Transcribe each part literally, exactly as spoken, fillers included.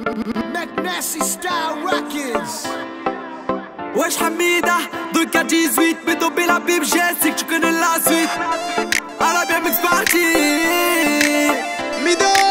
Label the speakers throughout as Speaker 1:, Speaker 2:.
Speaker 1: Nasty Style Records.
Speaker 2: Wesh Hamida, deux quatre dix-huit, mets tomber la Bible, je sais que tu connais la suite. À la bien mix party.
Speaker 1: Mido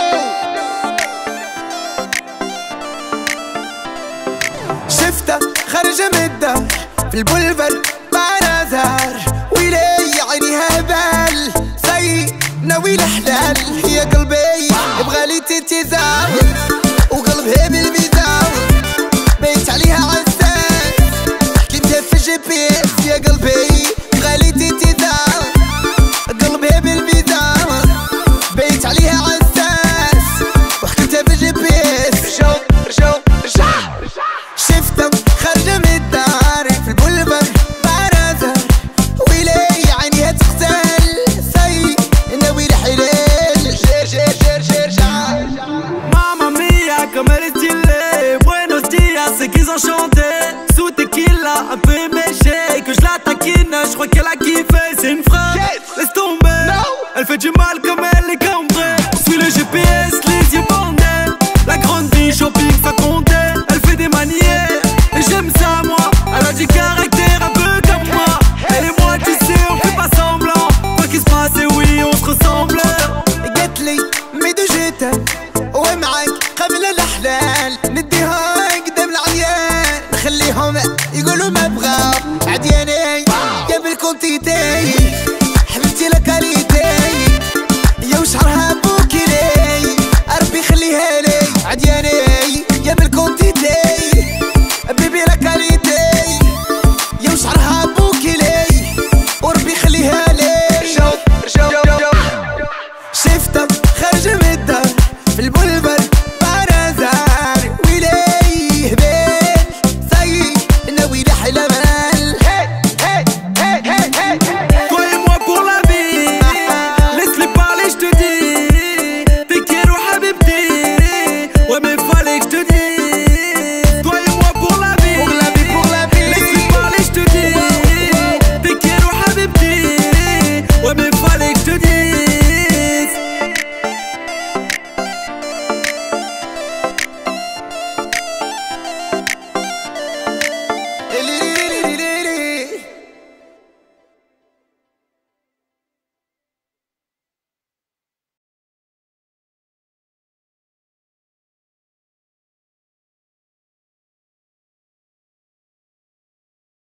Speaker 3: شفتها خارجة من الدار في البولفر مع نزار ويلي عينيها هبال سي ناوي الحلال يا قلبي يبغالي تتزاول وقلبها بالميزان بيت عليها عساس حكيتها في الجي بي اس يا قلبي يبغالي تتزاول قلبها بالميزان بيت عليها عساس وحكيتها في الجي بي اس رجعو رجعو رجع شفتها خارجة من الدار في البولفر بارزة ويلي عينيها تغزل سي ناوي الحلال جير جير جير جير جا
Speaker 2: Mamma mia, comme elle est stylée. Buenos dias, c'est qu'ils ont chanté. Sous tequila, un peu éméché. Que je la taquine, je crois qu'elle a kiffé. C'est une frappe, laisse tomber. Elle fait du mal comme elle est cambrée. Suis le G P S, les yeux bandés. La grande vie, shopping, ça comptait. Elle fait des manières, et j'aime ça moi. Elle a du caractère un peu comme moi. Elle et moi, tu sais, on fait pas semblant. Quoi qu'il se passe, et oui, on se ressemble.
Speaker 3: قالت لي ميدو جيتها ومعاك قبل الحلال نديها قدام العيان نخليهم يقولوا ما بغاو عدياني قبل كنتي تاي